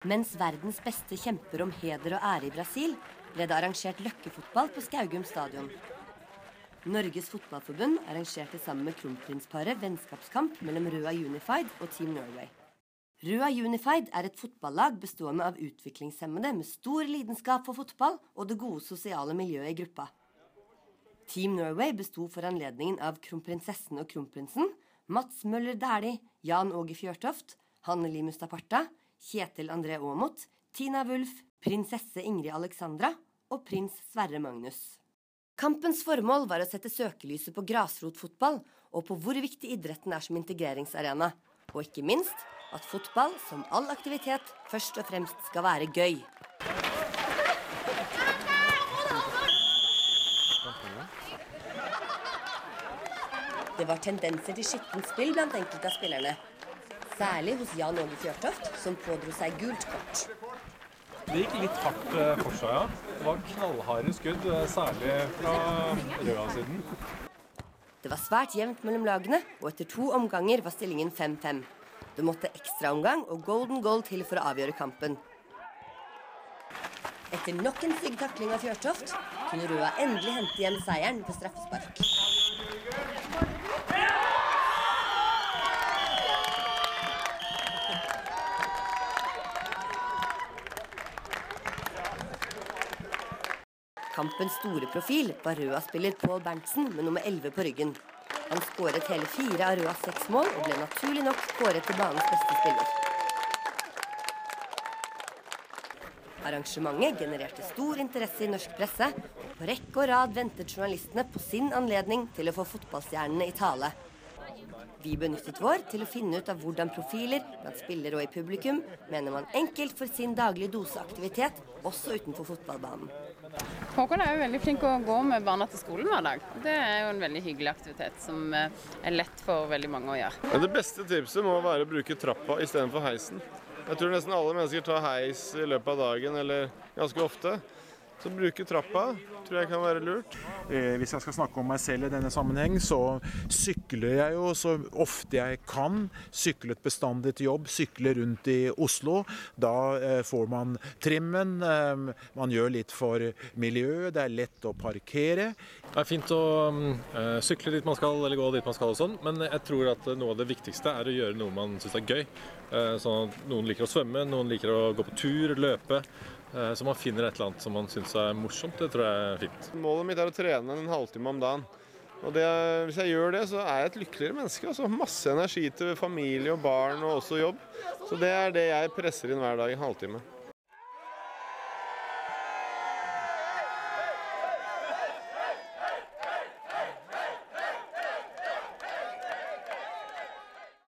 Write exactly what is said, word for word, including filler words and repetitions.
Mens verdens beste kjemper om heder og ære i Brasil, ble det arrangert løkkefotball på Skaugum stadion. Norges fotballforbund arrangerte sammen med kronprinsparet vennskapskamp mellom Røa Unified og Team Norway. Røa Unified er et fotballag bestående av utviklingshemmede med stor lidenskap for fotball og det gode sosiale miljøet i gruppa. Team Norway bestod for anledningen av kronprinsessen og kronprinsen, Mats Møller Dæhlie, Jan Åge Fjørtoft, Hanneli Mustaparta, Kjetil André Aamodt, Tina Wulf, prinsesse Ingrid Alexandra og prins Sverre Magnus. Kampens formål var å sette søkelyset på grasrotfotball og på hvor viktig idretten er som integreringsarena, og ikke minst at fotball, som all aktivitet, først og fremst skal være gøy. Det var tendenser til skittent spill blant enkelte av spillerne. Særlig hos Jan Åge Fjørtoft, som pådro seg gult kort. Det gikk litt hardt for seg, ja. Det var knallharde skudd, særlig fra Røa-siden. Det var svært jevnt mellom lagene, og etter to omganger var stillingen fem fem. Det måtte ekstra omgang og golden goal til for å avgjøre kampen. Etter nok en stygg takling av Fjørtoft, kunne Røa endelig hente hjem seieren på straffespark. Kampens store profil var Røa-spiller Pål Berntsen med nummer elleve på ryggen. Han skåret hele fire av Røas seks mål og ble naturlig nok kåret til banens beste spiller. Arrangementet genererte stor interesse i norsk presse, og på rekke og rad ventet journalistene på sin anledning til å få fotballstjernene i tale. Vi benyttet vår til å finne ut av hvordan profiler blant spillere og i publikum mener man enkelt for sin daglige dose aktivitet, også utenfor fotballbanen. Håkon er jo veldig flink å gå med barna til skolen hver dag. Det er jo en veldig hyggelig aktivitet som er lett for veldig mange å gjøre. Det beste tipset må være å bruke trappa i stedet for heisen. Jeg tror nesten alle mennesker tar heis i løpet av dagen, eller ganske ofte. Så bruke trappa tror jeg kan være lurt. Eh, hvis jeg skal snakke om meg selv i denne sammenheng, så sykler jeg jo så ofte jeg kan. Syklet bestandig til jobb, sykler rundt i Oslo. Da eh, får man trimmen, eh, man gjør litt for miljøet, det er lett å parkere. Det er fint å uh, sykle dit man skal, eller gå dit man skal og sånn, men jeg tror at noe av det viktigste er å gjøre noe man synes er gøy. Uh, sånn at noen liker å svømme, noen liker å gå på tur, løpe. Så man finner et eller annet som man synes er morsomt, det tror jeg er fint. Målet mitt er å trene en halvtime om dagen. Og det, hvis jeg gjør det, så er jeg et lykkeligere menneske. Altså masse energi til familie og barn og også jobb. Så det er det jeg presser inn hver dag, en halvtime.